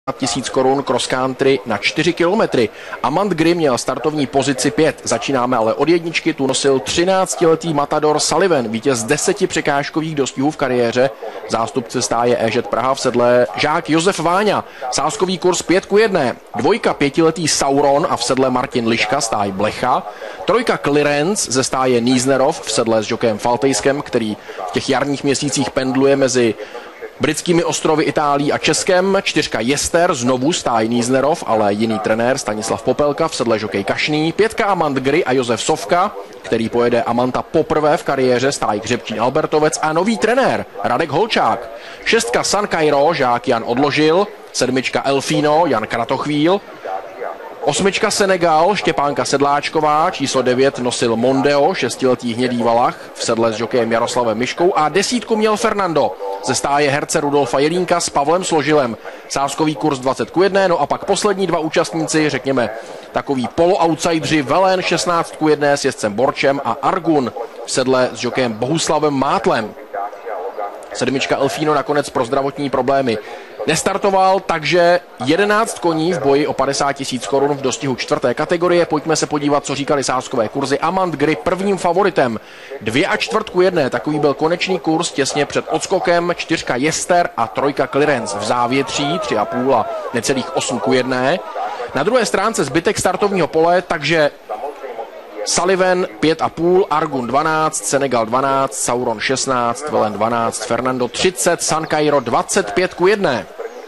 000 korun cross country na 4 kilometry. Amand Gry měl startovní pozici 5. Začínáme ale od jedničky, tu nosil 13letý matador Sullivan, vítěz 10 překážkových dostihů v kariéře. Zástupce stáje EŽ Praha v sedle žák Josef Váňa. Sázkový kurz 5:1. Dvojka 5letý Sauron a v sedle Martin Liška, stáj Blecha. Trojka Clearance ze stáje Níznerov v sedle s jokem Faltejskem, který v těch jarních měsících pendluje mezi britskými ostrovy, Itálií a Českem. Čtyřka Jester, znovu stáj Níznerov, ale jiný trenér Stanislav Popelka v sedle žokej Kašný. Pětka Amand Gry a Josef Sovka, který pojede Amanta poprvé v kariéře, stáj Hřebčín Albertovec a nový trenér Radek Holčák. Šestka San Cairo, žák Jan Odložil. Sedmička Elfino, Jan Kratochvíl. Osmička Senegal, Štěpánka Sedláčková, číslo 9 nosil Mondeo, 6letý hnědý valach v sedle s jokejem Jaroslavem Miškou a 10 měl Fernando ze stáje herce Rudolfa Jelínka s Pavlem Složilem. Sázkový kurz 20:1, no a pak poslední dva účastníci, řekněme takový polo-outsidři, Velen 16:1 s jezdcem Borčem a Argun v sedle s jokejem Bohuslavem Mátlem. Sedmička Elfino nakonec pro zdravotní problémy nestartoval, takže 11 koní v boji o 50 000 korun v dostihu čtvrté kategorie. Pojďme se podívat, co říkali sázkové kurzy. Amand Gry prvním favoritem 2,25:1, takový byl konečný kurz těsně před odskokem. Čtyřka Jester a trojka Clearance v závětří 3,5 a necelých 8:1. Na druhé stránce zbytek startovního pole, takže Sullivan 5,5, Argun 12, Senegal 12, Sauron 16, Velen 12, Fernando 30, San Cairo 25:1.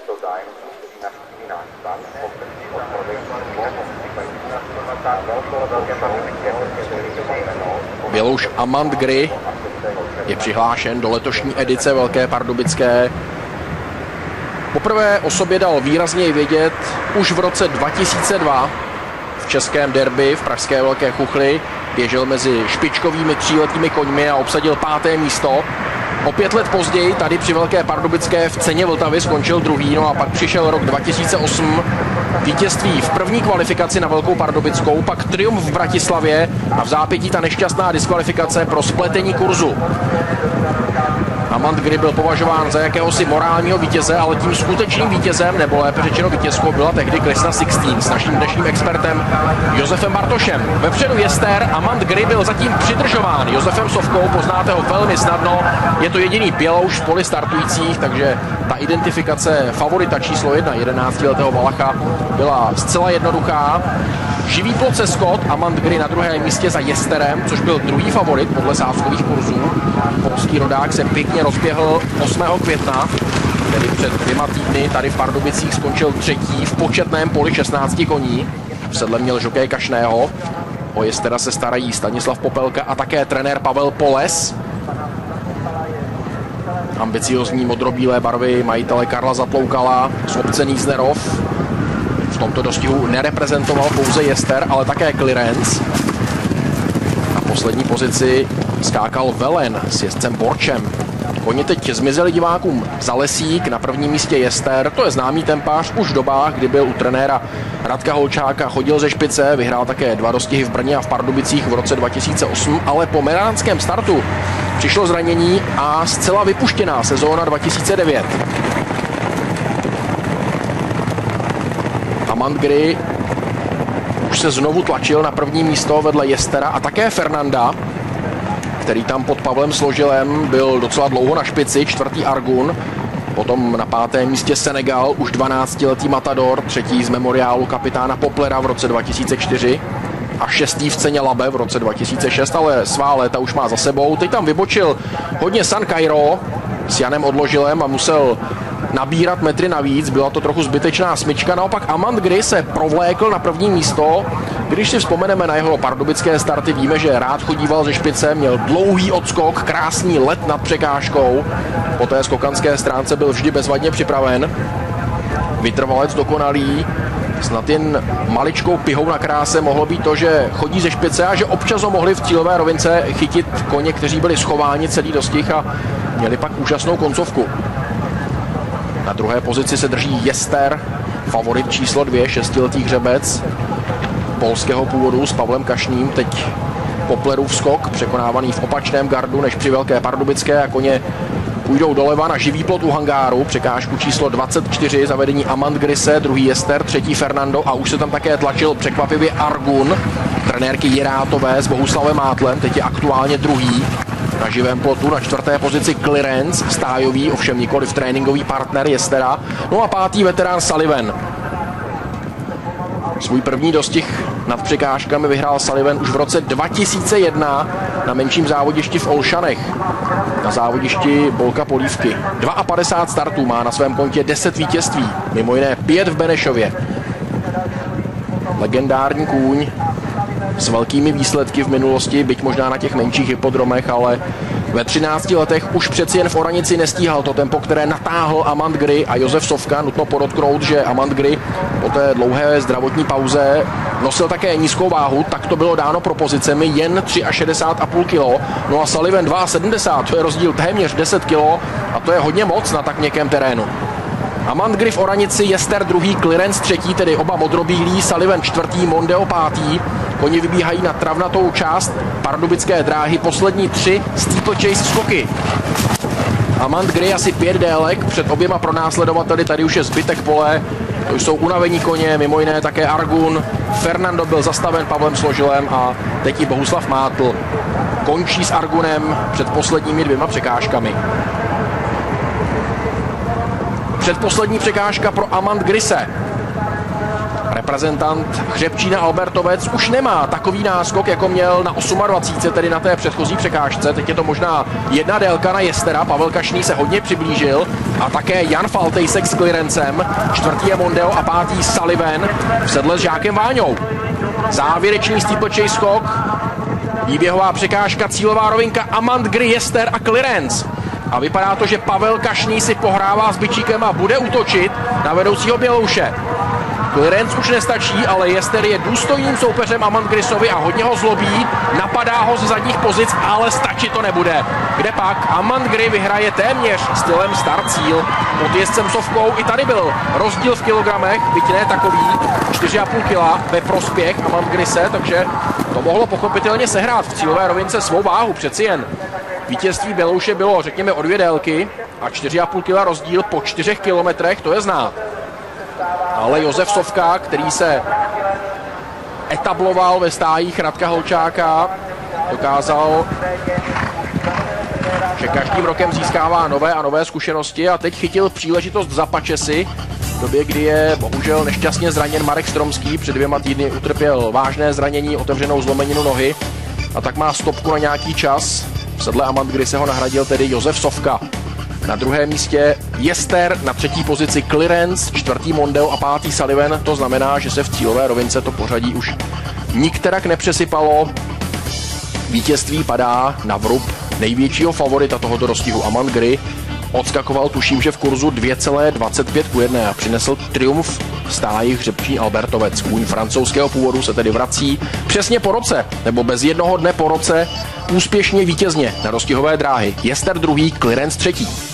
Bělouš Amand Gry je přihlášen do letošní edice Velké pardubické. Poprvé o sobě dal výrazněji vědět už v roce 2002. V českém derby v pražské Velké Chuchli běžel mezi špičkovými 3letými koňmi a obsadil 5. místo. O 5 let později tady při Velké pardubické v ceně Vltavy skončil druhý, no a pak přišel rok 2008, vítězství v první kvalifikaci na Velkou Pardubickou, pak triumf v Bratislavě a v zápětí ta nešťastná diskvalifikace pro spletení kurzu. Amand Gry byl považován za jakéhosi morálního vítěze, ale tím skutečným vítězem, nebo lépe řečeno vítězkou, byla tehdy Krishna 16 s naším dnešním expertem Josefem Bartošem. Vepředu Jester, Amand Gry byl zatím přidržován Josefem Sovkou, poznáte ho velmi snadno, je to jediný Bělouš v poli startujících, takže ta identifikace favorita číslo 1, 11letého Valacha, byla zcela jednoduchá. Živý plot se Scott, Amand Gry na druhém místě za Jesterem, což byl druhý favorit podle sázkových kurzů. Polský rodák se pěkně rozběhl 8. května, tedy před 2 týdny. Tady v Pardubicích skončil třetí v početném poli 16 koní. V sedle měl žokej Kašného. O Jestera se starají Stanislav Popelka a také trenér Pavel Poles. Ambiciozní modrobílé barvy majitele Karla Zatloukala z obce Níznerov. V tomto dostihu nereprezentoval pouze Jester, ale také Clearance. Na poslední pozici skákal Velen s jezdcem Borčem. Koně teď zmizeli divákům Zalesík, na prvním místě Jester, to je známý tempář už v dobách, kdy byl u trenéra Radka Holčáka, chodil ze špice, vyhrál také 2 dostihy v Brně a v Pardubicích v roce 2008, ale po meránském startu přišlo zranění a zcela vypuštěná sezóna 2009. Amand Gry už se znovu tlačil na první místo vedle Jestera a také Fernanda, který tam pod Pavlem Složilem byl docela dlouho na špici, 4. Argun, potom na 5. místě Senegal, už 12letý matador, 3. z memoriálu kapitána Poplera v roce 2004 a 6. v ceně Labe v roce 2006, ale svá léta už má za sebou. Teď tam vybočil hodně San Cairo s Janem Odložilem a musel nabírat metry navíc, byla to trochu zbytečná smyčka, naopak Amand Gry se provlékl na první místo. Když si vzpomeneme na jeho pardubické starty, víme, že rád chodíval ze špice, měl dlouhý odskok, krásný let nad překážkou, po té skokanské stránce byl vždy bezvadně připraven. Vytrvalec dokonalý, snad jen maličkou pihou na kráse mohlo být to, že chodí ze špice a že občas ho mohli v cílové rovince chytit koně, kteří byli schováni celý dostih a měli pak úžasnou koncovku. Na druhé pozici se drží Jester, favorit číslo 2, 6letý hřebec polského původu s Pavlem Kašným. Teď Poplerův skok, překonávaný v opačném gardu než při Velké Pardubické a koně Půjdou doleva na živý plot u hangáru, překážku číslo 24, zavedení Amand Grise, druhý Jester, třetí Fernando a už se tam také tlačil překvapivě Argun, trenérky Jirátové s Bohuslavem Mátlem, teď je aktuálně druhý. Na živém plotu na čtvrté pozici Clearance, stájový, ovšem nikoliv tréninkový partner Jestera. No a pátý veterán Sullivan. Svůj první dostih nad překážkami vyhrál Sullivan už v roce 2001 na menším závodišti v Olšanech. Na závodišti Bolka Polívky. 52 startů, má na svém kontě 10 vítězství, mimo jiné 5 v Benešově. Legendární kůň s velkými výsledky v minulosti, byť možná na těch menších hypodromech, ale ve 13 letech už přeci jen v Oranici nestíhal to tempo, které natáhl Amand Gry a Josef Sovka. Nutno podotknout, že Amand Gry po té dlouhé zdravotní pauze nosil také nízkou váhu, tak to bylo dáno propozicemi, jen 63,5 kg. No a Sullivan 72, to je rozdíl téměř 10 kg a to je hodně moc na tak měkkém terénu. Amand Gry v Oranici, Jester druhý, Clearance třetí, tedy oba modrobílí, Sullivan čtvrtý, Mondeo pátý. Oni vybíhají na travnatou část pardubické dráhy, poslední 3 steeplechase skoky. Amand Gry asi 5 délek před oběma pronásledovateli, tady už je zbytek pole, to jsou unavení koně, mimo jiné také Argun, Fernando byl zastaven Pavlem Složilem a teď i Bohuslav Mátl končí s Argunem před posledními 2 překážkami. Předposlední překážka pro Amand Grise. Reprezentant Hřebčína Albertovec už nemá takový náskok, jako měl na 28, tedy na té předchozí překážce. Teď je to možná jedna délka na Jestera, Pavel Kašný se hodně přiblížil a také Jan Faltejsek s Clearancem, čtvrtý je Mondeo a pátý Sullivan v sedle s Žákem Váňou. Závěrečný steeplechase skok, výběhová překážka, cílová rovinka Amand Gry, Jester a Clearance. A vypadá to, že Pavel Kašný si pohrává s bičíkem a bude útočit na vedoucího Bělouše. Clearance už nestačí, ale Jester je důstojným soupeřem Amand Grisovi a hodně ho zlobí. Napadá ho z zadních pozic, ale stačit to nebude. Kde pak Amand Gry vyhraje téměř stylem start-cíl pod jezdcem Sovkou. I tady byl rozdíl v kilogramech, byť ne takový, 4,5 kg ve prospěch Amand Grise, takže to mohlo pochopitelně sehrát v cílové rovince svou váhu. Přeci jen vítězství Bělouše bylo, řekněme, o 2 délky a 4,5 kg rozdíl po 4 kilometrech, to je znát. Ale Josef Sovka, který se etabloval ve stájích Radka Holčáka, dokázal, že každým rokem získává nové a nové zkušenosti a teď chytil příležitost za Pačesy, v době, kdy je bohužel nešťastně zraněn Marek Stromský, před 2 týdny utrpěl vážné zranění, otevřenou zlomeninu nohy a tak má stopku na nějaký čas. V sedle Amand Gry se ho nahradil tedy Josef Sovka. Na druhém místě Jester, na třetí pozici Clearance, čtvrtý Mondeo a pátý Sullivan. To znamená, že se v cílové rovince to pořadí už nikterak nepřesypalo. Vítězství padá na vrub největšího favorita tohoto rozstihu Amand Gry. Odskakoval, tuším, že v kurzu 2,25:1 a přinesl triumf v stáji Hřebčín Albertovec. Kůň francouzského původu se tedy vrací přesně po roce, nebo bez jednoho dne po roce, úspěšně vítězně na roztihové dráhy. Jester druhý, Clearance třetí.